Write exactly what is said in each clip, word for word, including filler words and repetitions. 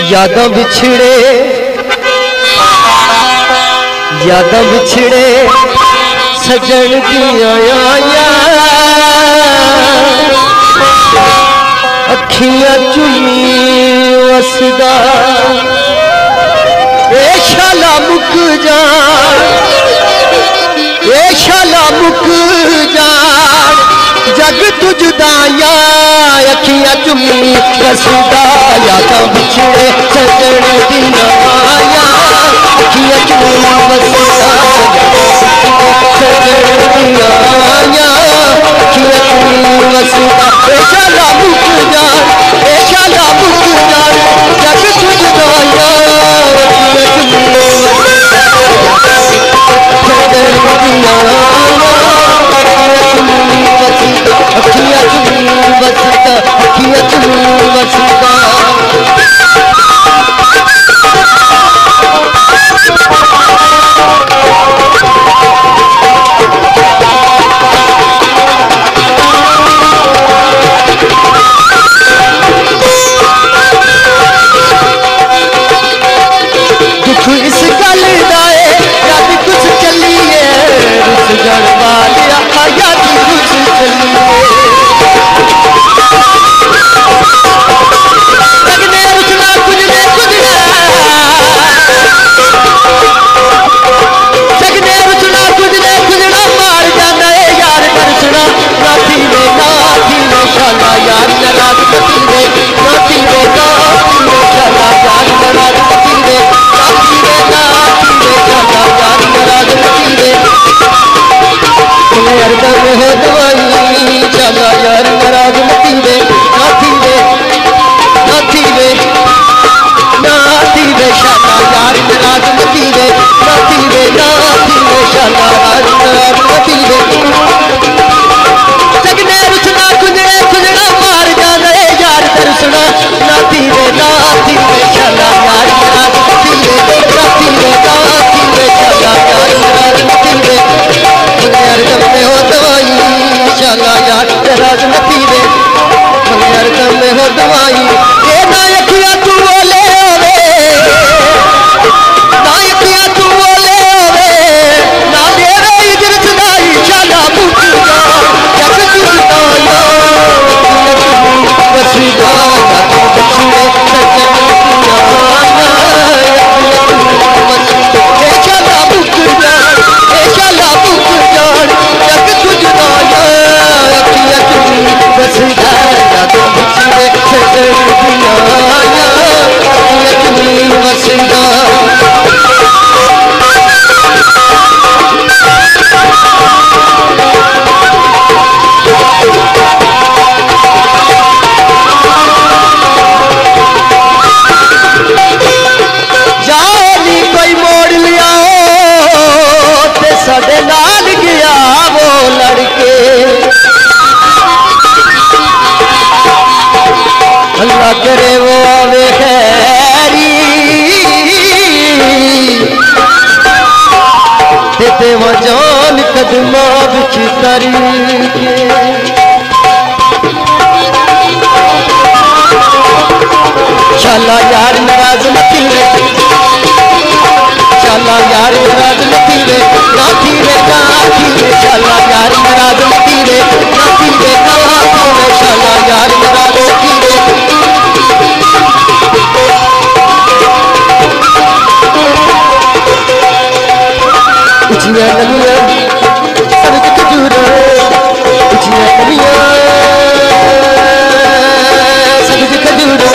यादां बिछड़े यादां बिछड़े सजन दियां आया अखियां चुनी वसदा ए शाला मुक जान ए शाला मुक जान जग तुझदाया अखियां चुनी वसदा यादां बिछड़े सजन दियां आया अखियां चुनी वसदा सजन दियां आया अखियां चुनी वसदा ए शाला मुक जान ए शाला मुक जान जग तुझदाया अखियां चुनी वसदा सजन दियां आया अखियां चुनी वसदा अखियां चुनी वसदा दुख इस गल दा है याद कुछ चलिए रुस जड़ वालिया याद कुछ चलिए लगने रुसना कुजने कुजना लगने रुसना कुजने कुजना मार जाना है यार दर्शना नाथी वे नाथी वे शाला यार नाराज नाथी वे नाथी वे नाथी वे शाला यार नाराज नाथी वे नाथी वे नाथी वे शाला यार नाराज नाथी वे यार दम हो दवाई शाला यार नाराज नाथी वे नाथी वे नाथी वे नाथी वे शाला यार नाराज नाथी वे नाथी वे नाथी वे शाला यार नाराज नाथी वे जगने रुसना कुजने कुजना मार जाना है यार दर्शना नाथी वे नाथी वे शाला यार नाराज नाथी वे नाथी वे नाथी वे शाला यार नाराज नाथी वे यार दम में हो दवाई शाला यार नाराज नाथी वे यार दम में हो दवाई ये ना अखियां तू बोले होवे ना अखियां तू बोले होवे ना देवे इज्जत दाई शाला मुक जा जग तुझदाया वसीदा यादां बिछड़े सजन दियां आया ए शाला मुक जान ए शाला मुक जान जग तुझदाया अखियां चुनी वसदा यादां बिछड़े सजन दियां आया अखियां चुनी वसदा जानी कोई मोड़ लिया ते साडे नाल गया वो लड़के अल्लाह करे वो आवे खैरी ते देवा जान कदमा बिच तरी के शाला यार नाराज नथी वे शाला यार नाराज नथी वे नाथी वे नाथी वे शाला यार नाराज नथी वे नाथी वे नाथी वे शाला यार नाराज नथी वे उचिया नमिया सड़क खजूरा उचिया नमिया सड़क खजूरा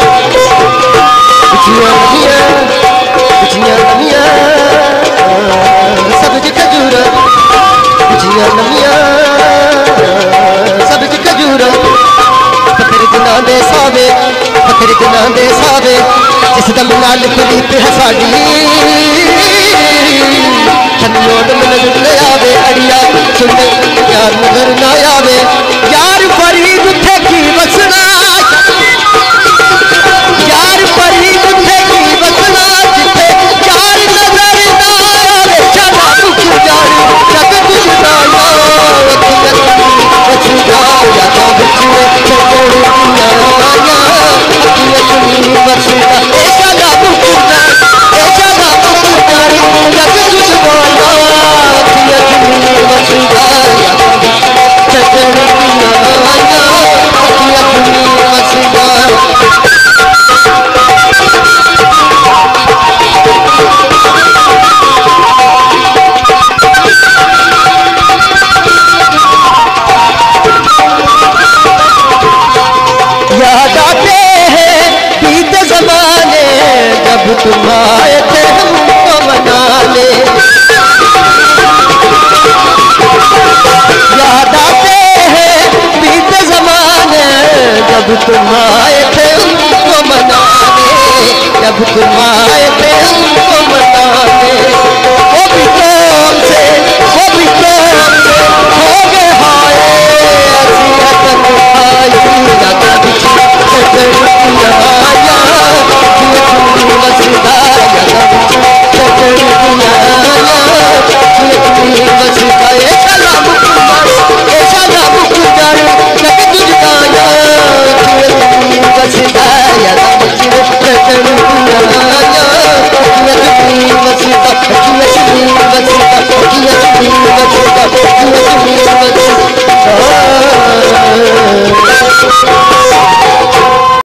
उचिया नमिया उचिया नमिया सब्ज खजूरा उचिया नमिया सब्ज खजूरा फखर गुनाह दे सावे फखर गुनाह दे सावे जिस दम नाल प्रीत है साडी धन्योद नजर न आवे अड़िया सुन यार नजर न आवे यार फरीद थे की बसना यार फरीद थे की बसना जिथे यार नजर न आवे शाला मुक जान जग तुझदाया वसदा यादां बिछड़े सजन दियां आया अखियां चुनी वसदा तुम आए थे हमको मनाने। याद आते हैं बीते जमाने, जब तुम आए थे हमको मनाने, जब तुम